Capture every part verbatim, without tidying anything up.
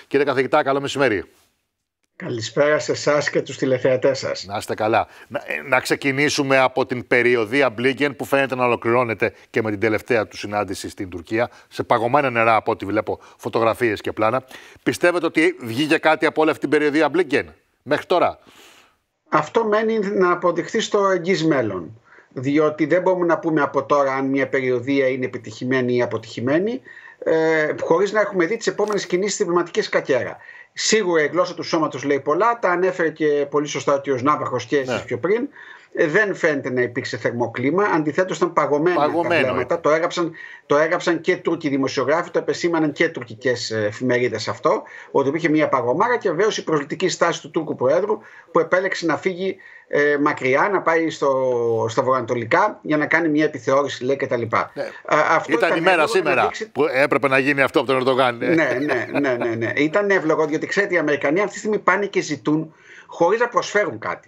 Κύριε καθηγητά, καλό μεσημέρι. Καλησπέρα σε εσάς και τους τηλεθεατές σας. Να είστε καλά. Να, να ξεκινήσουμε από την περιοδία Μπλίνκεν που φαίνεται να ολοκληρώνεται και με την τελευταία του συνάντηση στην Τουρκία. Σε παγωμένα νερά, από ό,τι βλέπω φωτογραφίες και πλάνα. Πιστεύετε ότι βγήκε κάτι από όλη αυτή την περιοδία Μπλίνκεν μέχρι τώρα? Αυτό μένει να αποδειχθεί στο εγγύς μέλλον. Διότι δεν μπορούμε να πούμε από τώρα αν μια περιοδία είναι επιτυχημένη ή αποτυχημένη, ε, χωρίς να έχουμε δει τις επόμενες κινήσεις διπλωματικές κακέρα. Σίγουρα η γλώσσα του σώματος λέει πολλά, τα ανέφερε και πολύ σωστά ο κ. Ναύαρχος και εσείς ναι. πιο πριν. Ε, δεν φαίνεται να υπήρξε θερμό κλίμα. Αντιθέτως, ήταν παγωμένα Παγωμένο. τα βλέμματα. Το έγραψαν, το έγραψαν και Τούρκοι δημοσιογράφοι, το επεσήμαναν και τουρκικές εφημερίδες αυτό, ότι υπήρχε μια παγωμάρα και βεβαίως η προσλητική στάση του Τούρκου Προέδρου που επέλεξε να φύγει ε, μακριά, να πάει στο, στα βορειοανατολικά για να κάνει μια επιθεώρηση, λέει κτλ. Ναι. Αυτό ήταν, ήταν η μέρα σήμερα δείξει... που έπρεπε να γίνει αυτό από τον Ερντογάν. Ναι, ναι, ναι, ναι, ναι, ναι. Ήταν εύλογο, διότι ξέρετε, οι Αμερικανοί αυτή τη στιγμή πάνε και ζητούν χωρίς να προσφέρουν κάτι.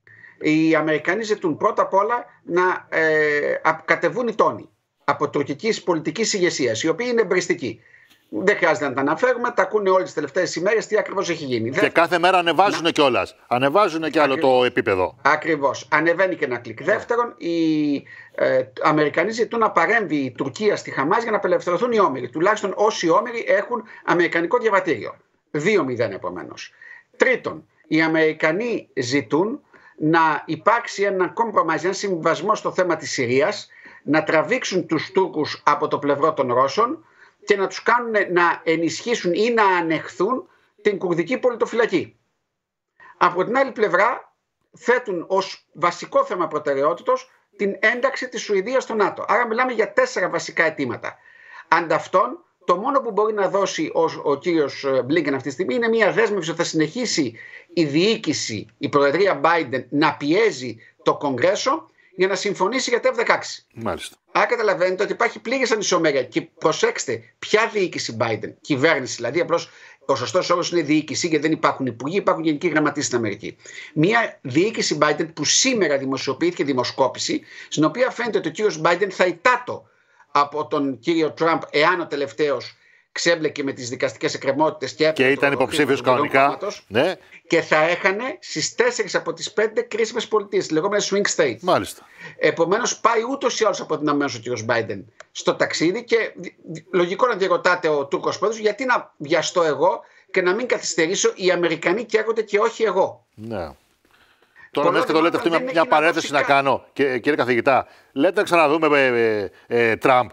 Οι Αμερικανοί ζητούν πρώτα απ' όλα να ε, κατεβούν οι τόνοι από τουρκικής πολιτικής ηγεσίας, οι οποίοι είναι εμπριστικοί. Δεν χρειάζεται να τα αναφέρουμε, τα ακούνε όλες τις τελευταίες ημέρες τι ακριβώς έχει γίνει. Και κάθε μέρα ανεβάζουν να... κιόλας. Ανεβάζουν κι άλλο ακριβώς. Το επίπεδο. Ακριβώς. Ανεβαίνει και ένα κλικ. Yeah. Δεύτερον, οι ε, Αμερικανοί ζητούν να παρέμβει η Τουρκία στη Χαμάς για να απελευθερωθούν οι όμηροι. Τουλάχιστον όσοι όμηροι έχουν αμερικανικό διαβατήριο. δύο μηδέν επομένως. Τρίτον, οι Αμερικανοί ζητούν να υπάρξει ένα compromise, ένα συμβιβασμό στο θέμα της Συρίας, να τραβήξουν τους Τούρκους από το πλευρό των Ρώσων και να τους κάνουν να ενισχύσουν ή να ανεχθούν την κουρδική πολιτοφυλακή. Από την άλλη πλευρά θέτουν ως βασικό θέμα προτεραιότητος την ένταξη της Σουηδίας στο ΝΑΤΟ. Άρα μιλάμε για τέσσερα βασικά αιτήματα. Ανταυτόν, το μόνο που μπορεί να δώσει ο, ο κύριος Μπλίνκεν αυτή τη στιγμή είναι μια δέσμευση ότι θα συνεχίσει η διοίκηση, η προεδρία Biden να πιέζει το Κογκρέσο για να συμφωνήσει για τα εφ δεκαέξι. Μάλιστα. Άρα καταλαβαίνετε ότι υπάρχει πλήρης ανισομέρεια. Και προσέξτε, ποια διοίκηση Biden, κυβέρνηση δηλαδή, απλώς ο σωστός όρος είναι διοίκηση και δεν υπάρχουν υπουργοί, υπάρχουν γενικοί γραμματείς στην Αμερική. Μια διοίκηση Biden που σήμερα δημοσιοποιήθηκε δημοσκόπηση, στην οποία φαίνεται ότι ο κύριος Biden θα ητάτω από τον κύριο Τραμπ, εάν ο τελευταίος ξέμπλεκε με τις δικαστικές εκκρεμότητες και, και ήταν υποψήφιος κανονικά, ναι. Και θα έχανε στις τέσσερις από τις πέντε κρίσιμες πολιτείες, τις λεγόμενες swing states. Μάλιστα. Επομένως, πάει ούτως ή άλλως από την αμέσως ο κύριος Biden στο ταξίδι και λογικό να διαρωτάτε ο Τούρκος πρόεδρος γιατί να βιαστώ εγώ και να μην καθυστερήσω, οι Αμερικανοί καίγονται και όχι εγώ. Ναι. Τώρα μέσα και το λέτε αυτή μια, μια παρένθεση να κάνω, και, κύριε καθηγητά. Λέτε να ξαναδούμε ε, ε, ε, Τραμπ.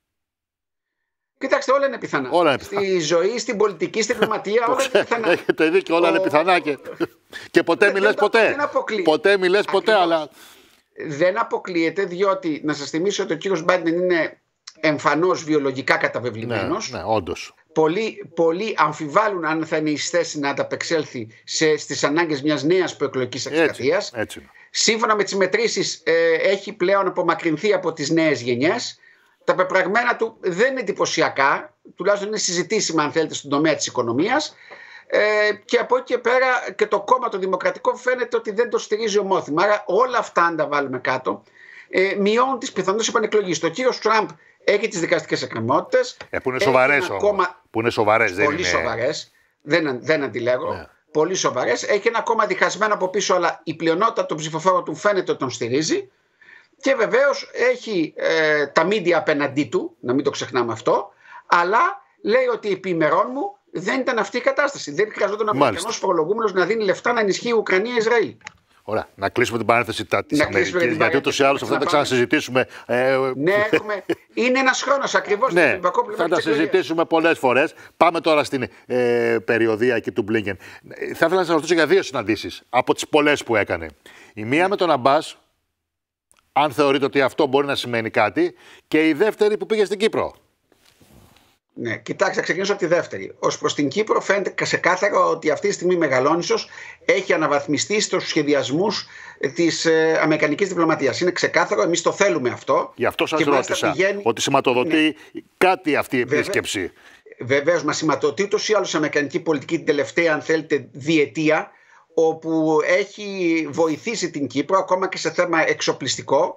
Κοιτάξτε, όλα είναι πιθανά. Όλα είναι πιθανά. Στη ζωή, στην πολιτική, στην διπλωματία, όλα είναι πιθανά. Έχετε δει και όλα είναι πιθανά. Και, και ποτέ μη λες ποτέ. Ποτέ μη λες ποτέ, αλλά. Δεν αποκλείεται, διότι να σας θυμίσω ότι ο κύριος Biden είναι εμφανώς βιολογικά καταβεβλημένος. Ναι, ναι, όντως. Πολλοί, πολλοί αμφιβάλλουν αν θα είναι εις θέση να ανταπεξέλθει σε, στις ανάγκες μιας νέας προεκλογικής εκστρατείας. Σύμφωνα με τις μετρήσεις, ε, έχει πλέον απομακρυνθεί από τις νέες γενιές. Τα πεπραγμένα του δεν είναι εντυπωσιακά, τουλάχιστον είναι συζητήσιμα αν θέλετε στον τομέα της οικονομίας, ε, και από εκεί και πέρα και το κόμμα το δημοκρατικό φαίνεται ότι δεν το στηρίζει ομόθυμα. Άρα όλα αυτά αν τα βάλουμε κάτω ε, μειώνουν τις πιθανότητες επανεκλογής. Το κύριος Τραμπ έχει τις δικαστικές εκκρεμότητες. Ε, που είναι σοβαρές όμως. Κόμμα... Που είναι σοβαρές, δεν πολύ είναι. Σοβαρές, δεν, δεν αντιλέγω. Ναι. Πολύ σοβαρές. Έχει ένα κόμμα διχασμένο από πίσω, αλλά η πλειονότητα των ψηφοφόρων του φαίνεται ότι τον στηρίζει. Και βεβαίως έχει ε, τα μίντια απέναντί του, να μην το ξεχνάμε αυτό, αλλά λέει ότι επί ημερών μου δεν ήταν αυτή η κατάσταση. Δεν χρειαζόταν ο Αμερικανός φορολογούμενος να δίνει λεφτά να ενισχύει η Ουκρανία-Ισραήλ. Ωραία, να κλείσουμε την παρένθεση της Αμερικής, γιατί ούτως ή άλλως αυτά θα ξανασυζητήσουμε. Ε, ναι, έχουμε... είναι ένας χρόνος ακριβώς. Ναι, θα τα συζητήσουμε πολλές φορές. Πάμε τώρα στην ε, περιοδία εκεί του Μπλίνκεν. Θα ήθελα να σας ρωτήσω για δύο συναντήσεις από τις πολλές που έκανε. Η μία με τον Αμπάς, αν θεωρείτε ότι αυτό μπορεί να σημαίνει κάτι, και η δεύτερη που πήγε στην Κύπρο. Ναι, κοιτάξτε, θα ξεκινήσω από τη δεύτερη. Ως προς την Κύπρο φαίνεται ξεκάθαρα ότι αυτή τη στιγμή η Μεγαλόνισσος έχει αναβαθμιστεί στους σχεδιασμούς της ε, αμερικανικής διπλωματίας. Είναι ξεκάθαρο, εμείς το θέλουμε αυτό. Γι' αυτό σας ρώτησα, πηγαίνει... ότι σηματοδοτεί ναι. κάτι αυτή η επίσκεψη. Βεβαίως, μα σηματοδοτεί ούτως ή άλλως η αμερικανική πολιτική την τελευταία, αν θέλετε, διετία, όπου έχει βοηθήσει την Κύπρο ακόμα και σε θέμα εξοπλιστικό,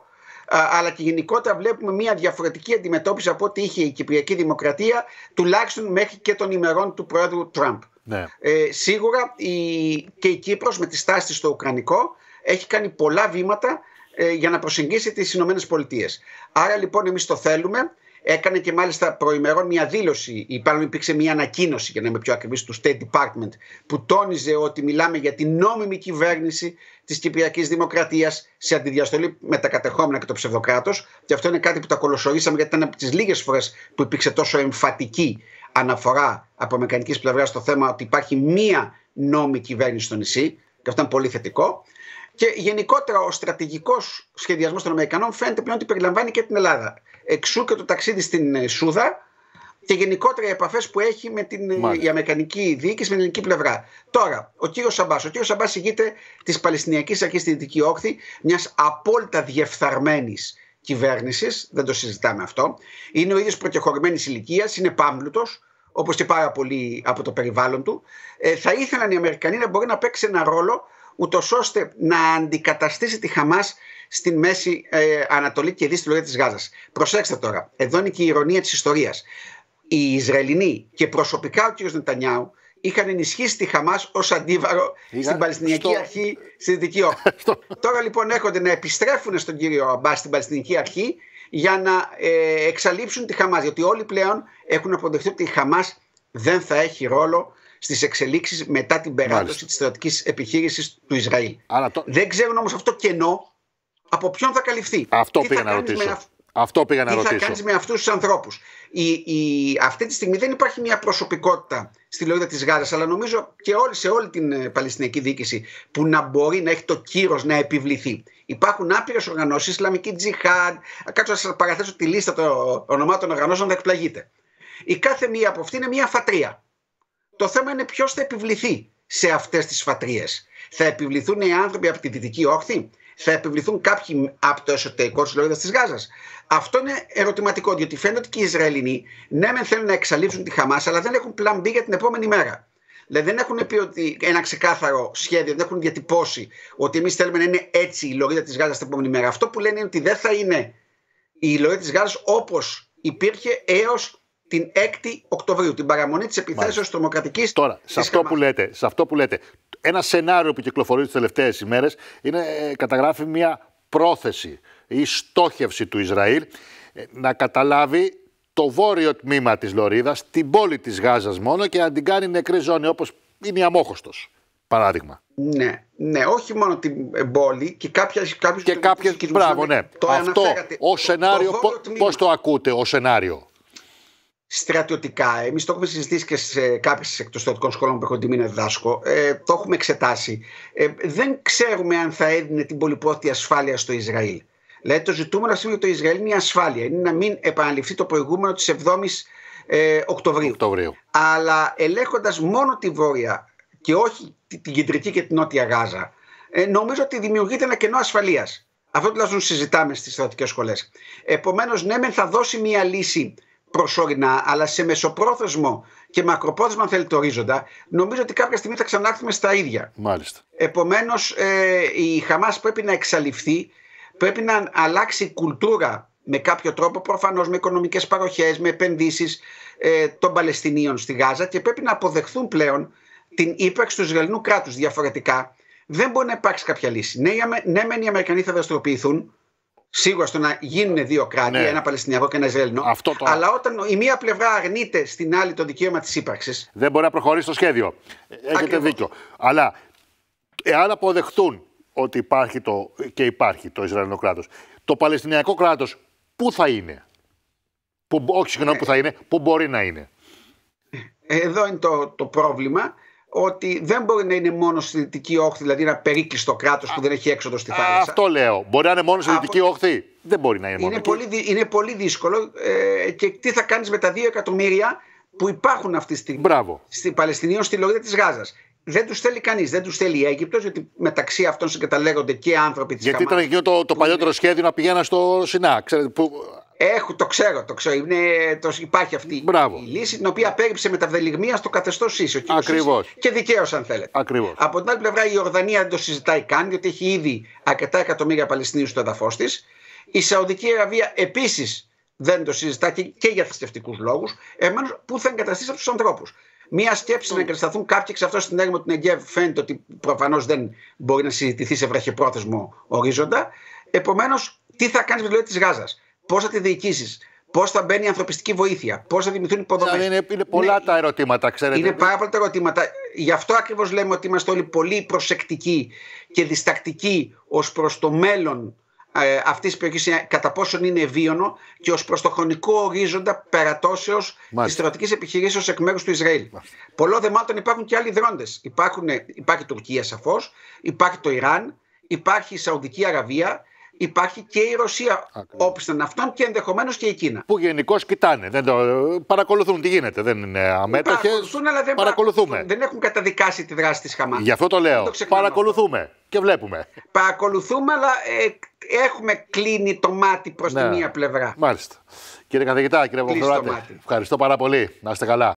αλλά και γενικότερα βλέπουμε μια διαφορετική αντιμετώπιση από ό,τι είχε η Κυπριακή Δημοκρατία, τουλάχιστον μέχρι και των ημερών του Πρόεδρου Τραμπ. Ναι. Ε, σίγουρα η, και η Κύπρος με τη στάση στο Ουκρανικό έχει κάνει πολλά βήματα ε, για να προσεγγίσει τις Ηνωμένες Πολιτείες. Άρα λοιπόν εμείς το θέλουμε. Έκανε και μάλιστα προημερών μια δήλωση, ή πάνω υπήρξε μια ανακοίνωση, για να είμαι πιο ακριβής, του State Department, που τόνιζε ότι μιλάμε για την νόμιμη κυβέρνηση της Κυπριακής Δημοκρατίας σε αντιδιαστολή με τα κατεχόμενα και το ψευδοκράτος. Και αυτό είναι κάτι που τα κολοσορίσαμε, γιατί ήταν από τις λίγες φορές που υπήρξε τόσο εμφατική αναφορά από αμερικανικής πλευράς στο θέμα ότι υπάρχει μία νόμιμη κυβέρνηση στο νησί. Και αυτό είναι πολύ θετικό. Και γενικότερα ο στρατηγικός σχεδιασμός των Αμερικανών φαίνεται πλέον ότι περιλαμβάνει και την Ελλάδα. Εξού και το ταξίδι στην Σούδα και γενικότερα οι επαφές που έχει με την η αμερικανική διοίκηση, με την ελληνική πλευρά. Τώρα, ο κύριος Αμπάς. Ο κύριος Αμπάς ηγείται της Παλαιστινιακής Αρχής στη Δυτική Όχθη, μιας απόλυτα διεφθαρμένης κυβέρνησης. Δεν το συζητάμε αυτό. Είναι ο ίδιος προκεχωρημένης ηλικίας, είναι πάμπλουτος, όπως και πάρα πολύ από το περιβάλλον του. Ε, θα ήθελαν οι Αμερικανοί να μπορεί να παίξει ένα ρόλο, ούτως ώστε να αντικαταστήσει τη Χαμάς στην Μέση ε, Ανατολή και Δύση στη λωρίδα της Γάζας. Προσέξτε τώρα, εδώ είναι και η ηρωνία της ιστορίας. Οι Ισραηλινοί και προσωπικά ο κ. Νετανιάου είχαν ενισχύσει τη Χαμάς ως αντίβαρο Είχα... στην Παλαιστινιακή στο... Αρχή στη Δυτική Όχθη. Τώρα λοιπόν έρχονται να επιστρέφουν στον κύριο Αμπάς στην Παλαιστινιακή Αρχή για να ε, εξαλείψουν τη Χαμάς. Γιατί όλοι πλέον έχουν αποδεχτεί ότι η Χαμάς δεν θα έχει ρόλο στις εξελίξεις μετά την περάτωση της στρατιωτικής επιχείρησης του Ισραήλ. Το... Δεν ξέρουν όμως αυτό κενό από ποιον θα καλυφθεί. Αυτό πήγα να ρωτήσω. αυ... Αυτό πήγα να τι ρωτήσω. θα κάνεις με αυτούς τους ανθρώπους. Η, η... Αυτή τη στιγμή δεν υπάρχει μια προσωπικότητα στη λωρίδα της Γάζας, αλλά νομίζω και όλη, σε όλη την Παλαιστινιακή διοίκηση που να μπορεί να έχει το κύρος να επιβληθεί. Υπάρχουν άπειρες οργανώσεις, Ισλαμική Τζιχάντ. Κάτσω να σας παραθέσω τη λίστα των ονομάτων οργανώσεων, θα εκπλαγείτε. Η κάθε μία από αυτή είναι μια φατρία. Το θέμα είναι ποιος θα επιβληθεί σε αυτές τις φατρίες. Θα επιβληθούν οι άνθρωποι από τη Δυτική Όχθη, θα επιβληθούν κάποιοι από το εσωτερικό της λωρίδας της Γάζας. Αυτό είναι ερωτηματικό, διότι φαίνεται ότι και οι Ισραηλινοί ναι, μεν θέλουν να εξαλείψουν τη Χαμάς, αλλά δεν έχουν πλαν μπι για την επόμενη μέρα. Δηλαδή δεν έχουν πει ότι ένα ξεκάθαρο σχέδιο, δεν έχουν διατυπώσει ότι εμείς θέλουμε να είναι έτσι η λωρίδα της Γάζας την επόμενη μέρα. Αυτό που λένε είναι ότι δεν θα είναι η λωρίδα της Γάζας όπως υπήρχε έως την έκτη Οκτωβρίου, την παραμονή της επιθέσεως τρομοκρατικής. Τώρα, σε αυτό, που λέτε, σε αυτό που λέτε, ένα σενάριο που κυκλοφορεί τις τελευταίες ημέρες είναι, καταγράφει μια πρόθεση ή στόχευση του Ισραήλ να καταλάβει το βόρειο τμήμα της λωρίδας, την πόλη της Γάζας μόνο, και να την κάνει νεκρή ζώνη, όπως είναι η Αμόχωστος, παράδειγμα. Ναι, ναι, όχι μόνο την πόλη και κάποιες... κάποιες και κάποιες, μπράβο, ναι. Το αυτό ως σενάριο, το πώς το ακούτε ως σενάριο? Στρατιωτικά, εμείς το έχουμε συζητήσει και σε κάποιες εκ των στρατιωτικών σχολών που έχω τιμή να διδάσκω, ε, το έχουμε εξετάσει. Ε, δεν ξέρουμε αν θα έδινε την πολυπόθητη ασφάλεια στο Ισραήλ. Δηλαδή το ζητούμενο σήμερα το Ισραήλ είναι η ασφάλεια. Είναι να μην επαναληφθεί το προηγούμενο της εβδόμης ε, Οκτωβρίου. Οκτωβρίου. Αλλά ελέγχοντας μόνο τη βόρεια και όχι την κεντρική και την νότια Γάζα, ε, νομίζω ότι δημιουργείται ένα κενό ασφαλείας. Αυτό τουλάχιστον συζητάμε στις στρατιωτικές σχολές. Επομένως, ναι, μεν θα δώσει μια λύση προσωρινά, αλλά σε μεσοπρόθεσμο και μακροπρόθεσμα, αν θέλετε ορίζοντα, νομίζω ότι κάποια στιγμή θα ξανάρθουμε στα ίδια. Μάλιστα. Επομένως, ε, η Χαμάς πρέπει να εξαλειφθεί, πρέπει να αλλάξει η κουλτούρα με κάποιο τρόπο, προφανώς με οικονομικές παροχές, με επενδύσεις ε, των Παλαιστινίων στη Γάζα, και πρέπει να αποδεχθούν πλέον την ύπαρξη του Ισραηλινού κράτους. Διαφορετικά δεν μπορεί να υπάρξει κάποια λύση. Ναι, ναι μεν οι Αμερικανοί θα δραστηριοποιηθούν, σίγουρα στο να γίνουν δύο κράτη, ναι, ένα Παλαιστινιακό και ένα Ισραηλινό. Αυτό το... Αλλά όταν η μία πλευρά αρνείται στην άλλη το δικαίωμα της ύπαρξης, δεν μπορεί να προχωρήσει το σχέδιο. Έχετε Ακριβώς. δίκιο. Αλλά εάν αποδεχτούν ότι υπάρχει το, και υπάρχει το Ισραηλινό κράτος, το Παλαιστινιακό κράτος πού θα είναι? Που, όχι συγγνώμη, ε, που θα είναι, πού μπορεί να είναι? Εδώ είναι το, το πρόβλημα. Ότι δεν μπορεί να είναι μόνο στη Δυτική Όχθη, δηλαδή ένα περίκλειστο κράτος που δεν έχει έξοδο στη θάλασσα. Αυτό λέω. Μπορεί να είναι μόνο στη Δυτική Από... Όχθη. Δεν μπορεί να είναι μόνο. Είναι, πολύ, είναι πολύ δύσκολο. Ε, και τι θα κάνεις με τα δύο εκατομμύρια που υπάρχουν αυτή τη στιγμή στην Παλαιστινίων, στη λωρίδα της Γάζας? Δεν τους θέλει κανείς. Δεν τους θέλει η Αίγυπτος, γιατί μεταξύ αυτών συγκαταλέγονται και άνθρωποι της γιατί Χαμάς. Γιατί ήταν εκείνο το, το παλιότερο σχέδιο να πηγαίνουν στο Σινά. Ξέρετε, που... Έχω, το ξέρω, το ξέρω. Είναι, το, υπάρχει αυτή Μπράβο. η λύση, την οποία πέριψε με τα βδελιγμία στο καθεστώς Σίση. Ακριβώς. Και δικαίως, αν θέλετε. Ακριβώς. Από την άλλη πλευρά, η Ιορδανία δεν το συζητάει καν, γιατί έχει ήδη αρκετά εκατομμύρια Παλαιστινίους στο έδαφος της. Η Σαουδική Αραβία επίσης δεν το συζητά και, και για θρησκευτικούς λόγους. Επομένως, πού θα εγκαταστήσει αυτούς τους ανθρώπους. Μία σκέψη mm. να εγκατασταθούν κάποιοι εξ αυτών στην έρημο του Νεγκέβ φαίνεται ότι προφανώς δεν μπορεί να συζητηθεί σε βραχυπρόθεσμο ορίζοντα. Επομένως, τι θα κάνεις με τη λωρίδα της Γάζας, πώς θα τη διοικήσεις, πώς θα μπαίνει η ανθρωπιστική βοήθεια, πώς θα δημιουργηθούν υποδομές. Δηλαδή είναι, είναι πολλά ναι, τα ερωτήματα, ξέρετε. Είναι πάρα πολλά τα ερωτήματα. Γι' αυτό ακριβώς λέμε ότι είμαστε όλοι πολύ προσεκτικοί και διστακτικοί ως προς το μέλλον ε, αυτής της περιοχής, κατά πόσον είναι ευίωνο και ως προς το χρονικό ορίζοντα περατώσεως της στρατιωτικής επιχειρήσεως εκ μέρους του Ισραήλ. Πολλό δε μάλλον υπάρχουν και άλλοι δρόντες. Υπάρχουν, υπάρχει η Τουρκία σαφώς, υπάρχει το Ιράν, υπάρχει η Σαουδική Αραβία. Υπάρχει και η Ρωσία όπισθεν αυτών και ενδεχομένως και η Κίνα. Που γενικώς κοιτάνε, δεν το, παρακολουθούν τι γίνεται. Δεν είναι αμέτωχες. Παρακολουθούν, αλλά δεν παρακολουθούμε. Δεν έχουν καταδικάσει τη δράση της Χαμάς. Γι' αυτό το λέω. Το παρακολουθούμε αυτό. Και βλέπουμε. Παρακολουθούμε, αλλά ε, έχουμε κλείνει το μάτι προς ναι. τη μία πλευρά. Μάλιστα. Κύριε καθηγητά, κύριε Βομφεράτη, ευχαριστώ πάρα πολύ. Να είστε καλά.